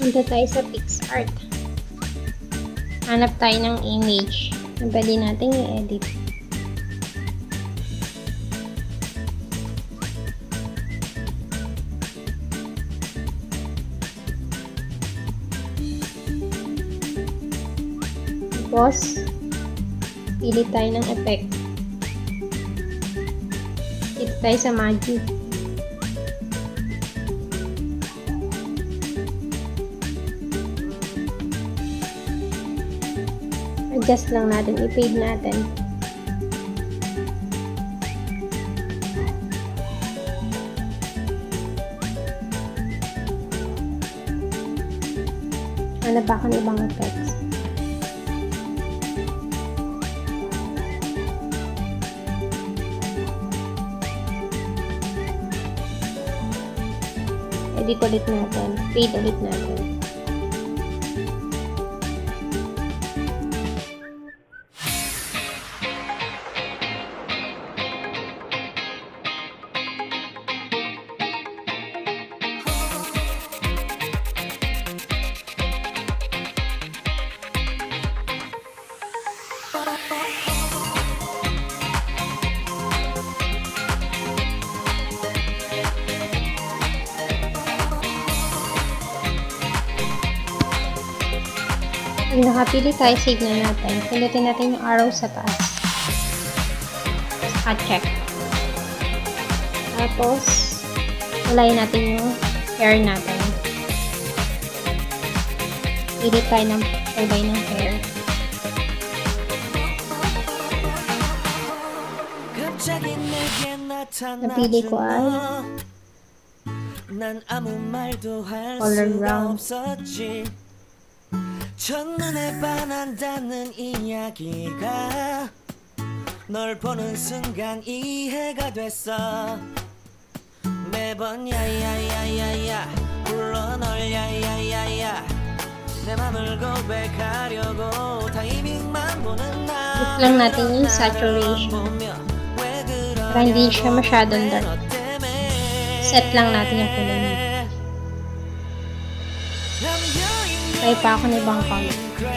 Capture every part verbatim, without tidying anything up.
Punta tayo sa PixArt. Hanap tayo ng image na pwede natin i-edit. Tapos, pili tayo ng effect. Dito tayo sa Magic. Adjust lang natin, i-fade natin. Hanap ako ng ibang effects. Edit ulit natin. Fade ulit natin. Pag nakapili tayo, save na natin. Pindutin natin yung arrow sa taas. At check. Tapos, ulayin natin yung hair natin. Pili tayo ng kulay ng hair. Napili ko ay color brown. 첫눈에 반한다는 이야기가 널 보는 순간 이해가 됐어 매번 야야야야야 불러 널 야야야야 내 맘을 고백하려고 타이밍만 보는 나 Hit lang natin yung saturation para hindi siya masyadong dark. Set lang natin yung kulay nito. Try pa ako ng ibang color.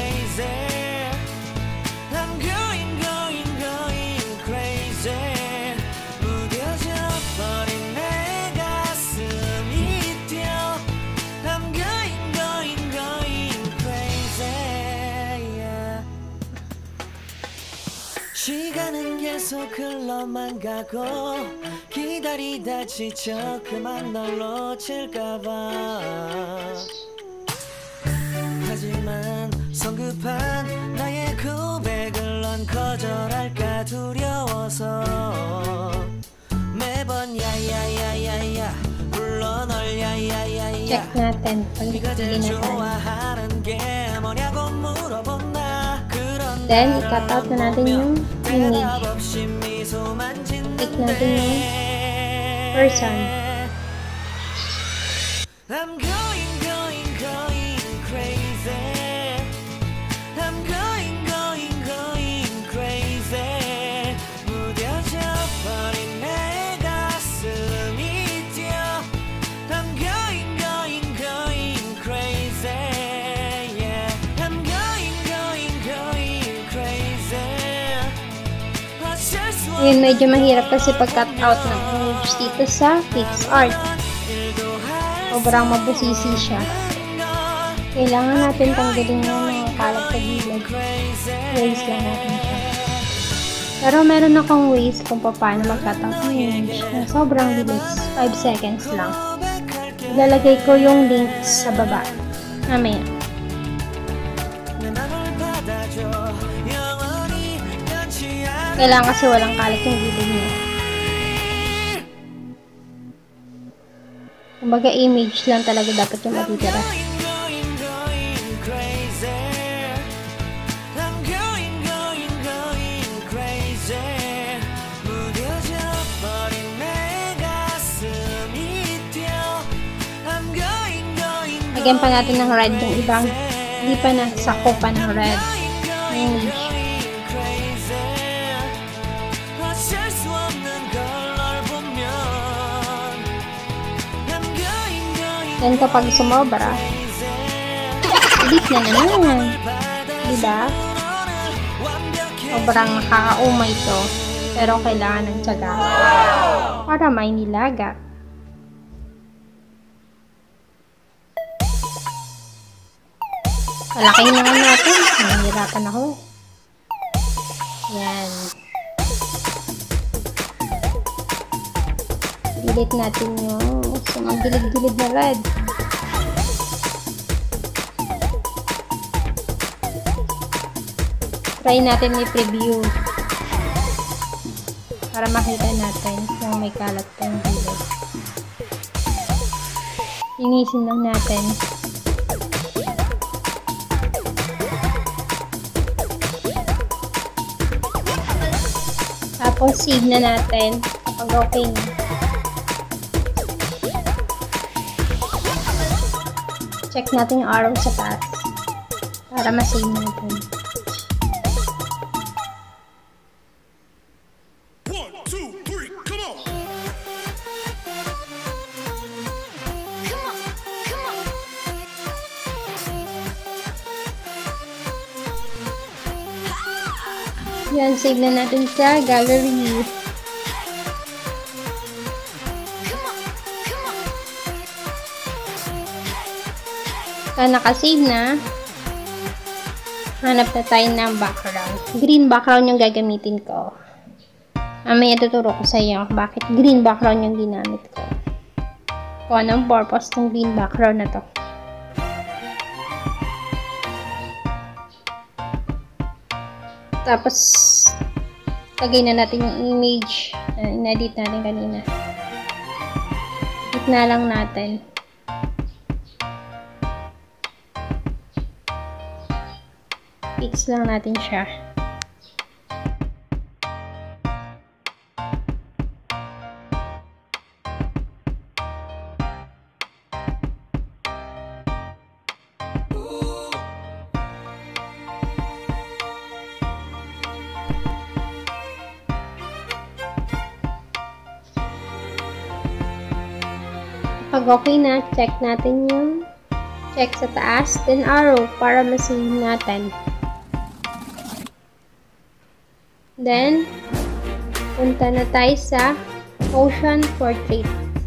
시간은 계속 흘러만 가고 기다리다 지쳐 그만 널 놓칠까봐 하지만 성급한 나의 고백을 넌 거절할까 두려워서 매번 야야야야야 불러 널 야야야야 Check natin pag 네가 제일 hindi na tayo. 좋아하는 게 뭐냐고 물어본 나 Then, i-cut out na natin yung image. Click natin yung person. I'm going, going, going crazy. I'm going, going, going crazy. 무뎌져 버린 내 가슴이 뛰어. I'm going, going, going crazy. Yeah. I'm going, going, going crazy. 어쩔 수 Yun, medyo mahirap kasi pag-cut out ng image dito sa PixArt. Sobrang mabusisi siya. Kailangan natin tanggalin yung mga kalat sa gilid. Erase lang natin siya. Pero meron akong ways kung paano mag-cut out ng image na sobrang bilis. five seconds lang. Ilalagay ko yung links sa baba. Mamaya. Kailangan kasi walang kalat yung gilid niya. Kumbaga image lang talaga dapat yung matitira. Lagyan pa natin ng red yung ibang hindi pa nasakupan ng red image. Then kapag sumobra, Delete na naman. Diba? Sobrang nakakaumay ito. Pero kailangan ng tiyaga para may nilaga. Palakihin naman natin. Nahihirapan ako. Yan. Delete natin yung so, ang gilid-gilid na red. Try natin i-preview para makita natin kung may kalat tayong gilid. Linisin lang natin. Tapos save na natin kapag okay na. Check natin yung arrow sa taas para ma-save natin. Yan, save na natin sa gallery. Kaya nakasave na, hanap na tayo ng background. Green background yung gagamitin ko. Mamaya tuturo ko sa iyo bakit green background yung ginamit ko. Kung anong purpose ng green background na to. Tapos, lagay na natin yung image na in-edit natin kanina. Edit na lang natin. Fix lang natin siya. Pag okay na, check natin yung check sa taas, then arrow para ma-save natin. Then, punta na tayo sa Ocean Portrait.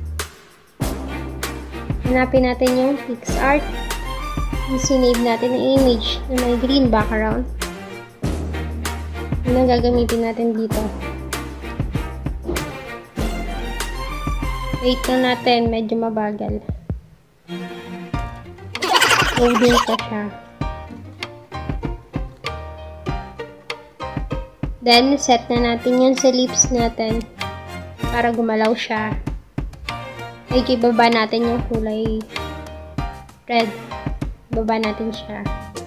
Hanapin natin yung PixArt. I-save natin ang image na may green background. Yun ang gagamitin natin dito. Wait na natin, medyo mabagal. Loading pa siya. Then, set na natin yun sa lips natin para gumalaw siya. Ay, ibaba natin yung kulay red. Ibaba natin siya.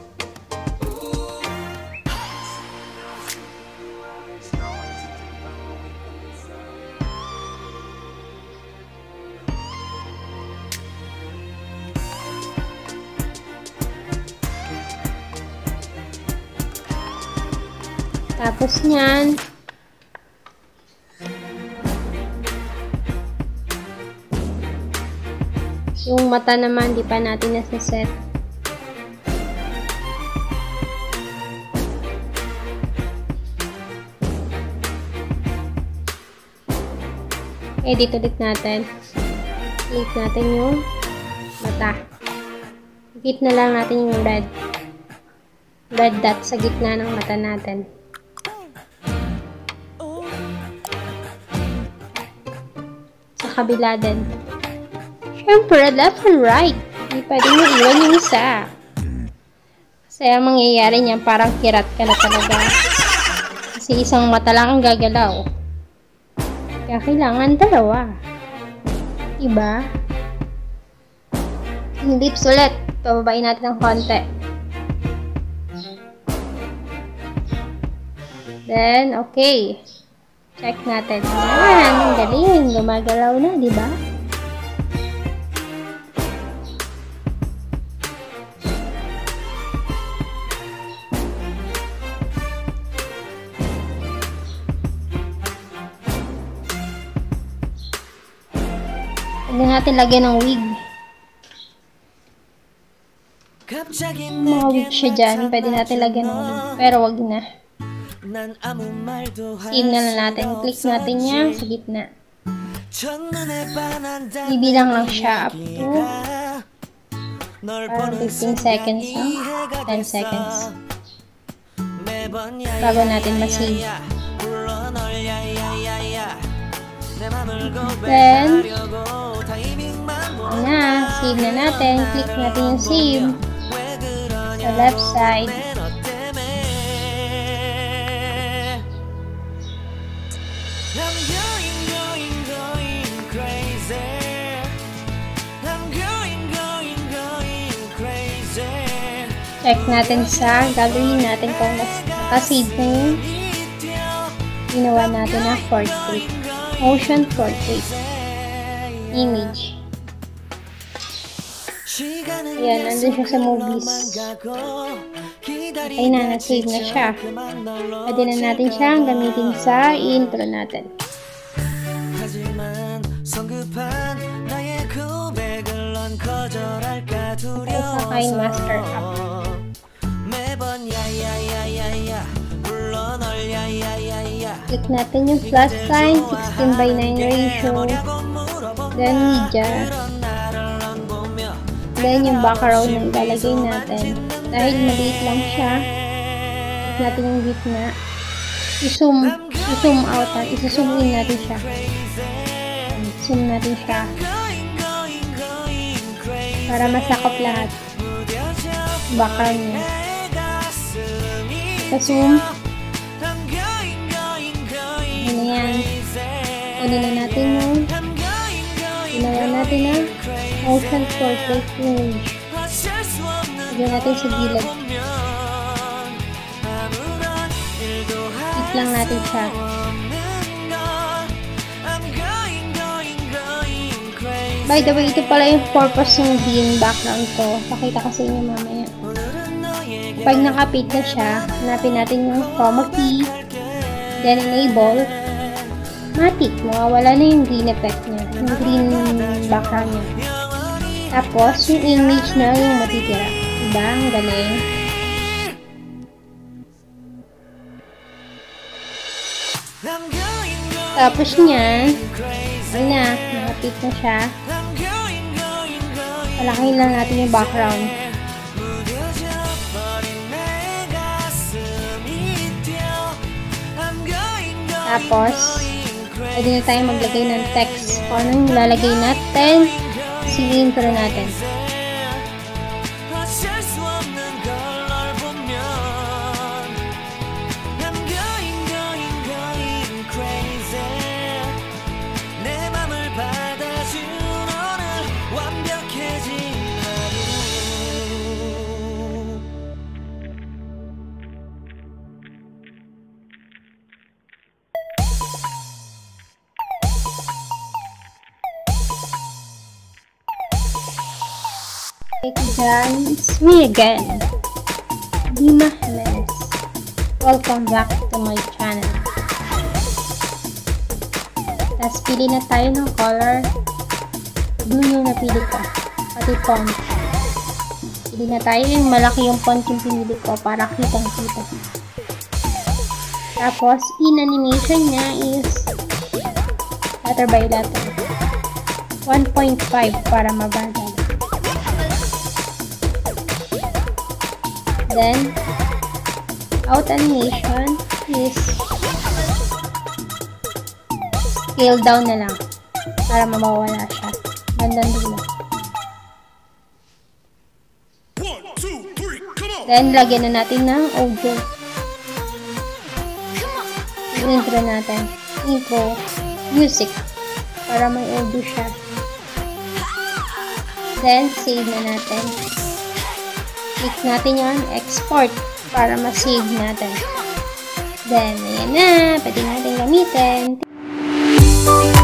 Tapos nyan, yung mata naman, di pa natin nasa-set. Edit ulit natin. Click natin yung mata. Higit na lang natin yung red. Red dot sa gitna ng mata natin. Kabila din. Siyempre, left and right. Hindi pwede mo iwan yung isa. Kasi ang mangyayari niyan, parang kirat ka na talaga. Kasi isang mata lang ang gagalaw. Kaya kailangan dalawa. Diba? Yung lips ulit. Pababain natin ng konti. Then, okay. Check natin. Yan, ang galing. Gumagalaw na, di ba? Huwag natin lagyan ng wig. mga wig siya dyan. Pwede natin lagyan ng wig. Pero wag na. Save na lang natin. Click natin niya sa gitna. Bibilang lang siya up to parang fifteen seconds lang. ten seconds. Bago natin ma-save. Then, na, save na natin. Click natin yung save sa left side. Check natin sa gallery natin kung nakasave na yung ginawa natin na portrait. Motion portrait. Image. Ayan, nandun siya sa movies. Ay na, na-save na siya. Pwede na natin siyang gamitin sa intro natin. Ay, sa Kind Master app. Click natin yung plus sign, sixteen by nine ratio. Then media. Then yung background na ilalagay natin. Dahil maliit lang siya, click natin yung gitna. I-zoom, i-zoom out, i-zoom in natin siya. Zoom natin siya. Para masakop lahat. Background niya. Sa-zoom. Ano yan? Ano na natin yung ginawa natin na motion portrait image. Lagyan natin sa gilid. Hit lang natin siya. By the way, ito pala yung purpose ng green background ko. Pakita ko sa inyo mamaya. Pag nakapit na siya, hanapin natin yung chroma key. Then enable. Matik, mawawala na yung green effect niya. Yung green background niya. Tapos, yung image na yung matitira. Diba? Ang galing. Tapos niyan, ay na, nakapit na siya. Palakihin lang natin yung background. Tapos, pwede na tayo maglagay ng text. Kung anong lalagay natin, si intro natin. Hey guys, me again, Dima Jimenez. Welcome back to my channel. Tapos pili na tayo ng color. Blue yung napili ko, pati font. Pili na tayo yung malaki yung font yung pinili ko para kitang kita. Tapos in animation niya is letter by letter. one point five para mabagal. Then, out animation is scale down na lang para mawawala siya. Gandang dula. Then, lagyan na natin ng audio. Intro natin. Intro, music para may audio siya. Then, save na natin. Click natin yung export para ma-save natin. Then, ayan na. Pwede natin gamitin.